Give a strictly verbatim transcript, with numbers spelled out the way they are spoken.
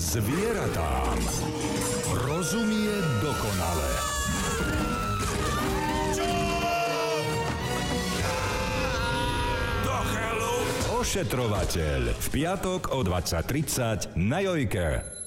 Zvieratám rozumie dokonale. Do chelu. Ošetrovateľ v piatok o dvadsať tridsať na Jojke.